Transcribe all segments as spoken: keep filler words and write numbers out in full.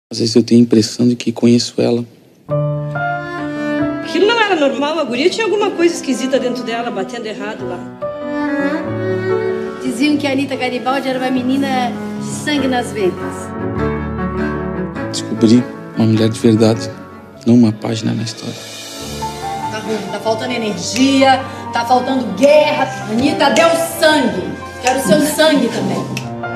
Às vezes eu tenho a impressão de que conheço ela. Aquilo não era normal, a guria tinha alguma coisa esquisita dentro dela, batendo errado lá. Diziam que a Anita Garibaldi era uma menina de sangue nas veias. Descobri uma mulher de verdade, não uma página na história. Tá ruim, tá faltando energia, tá faltando guerra. Anita deu sangue. Quero seu sangue também.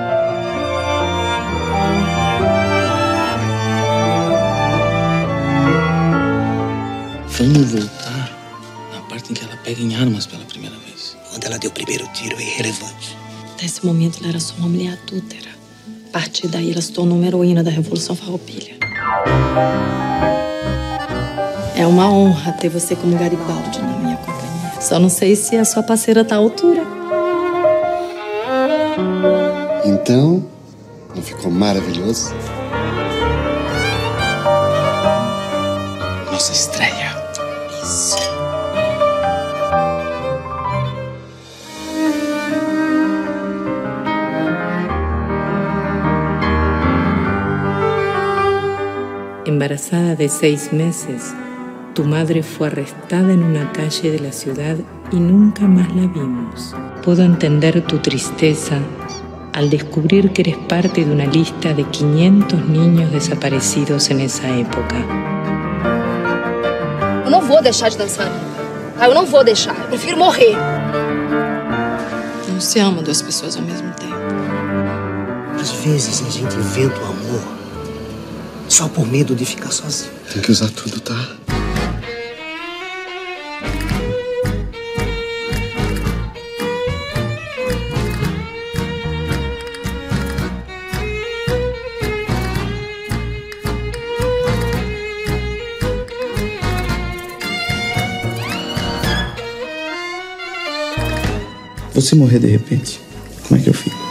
Vamos voltar na parte em que ela pega em armas pela primeira vez. Quando ela deu o primeiro tiro, é irrelevante. Até esse momento, ela era só uma mulher adúltera. A partir daí, ela se tornou uma heroína da Revolução Farroupilha. É uma honra ter você como Garibaldi na minha companhia. Só não sei se a sua parceira tá à altura. Então, não ficou maravilhoso? Nossa estreia. Isso. Embarazada de seis meses, tu madre fue arrestada en una calle de la ciudad y nunca más la vimos. Puedo entender tu tristeza al descubrir que eres parte de una lista de quinhentos niños desaparecidos en esa época. Eu não vou deixar de dançar, Anita. Ah, eu não vou deixar. Eu prefiro morrer. Não se ama duas pessoas ao mesmo tempo. Às vezes a gente inventa o amor só por medo de ficar sozinho. Tem que usar tudo, tá? Você morrer de repente, como é que eu fico?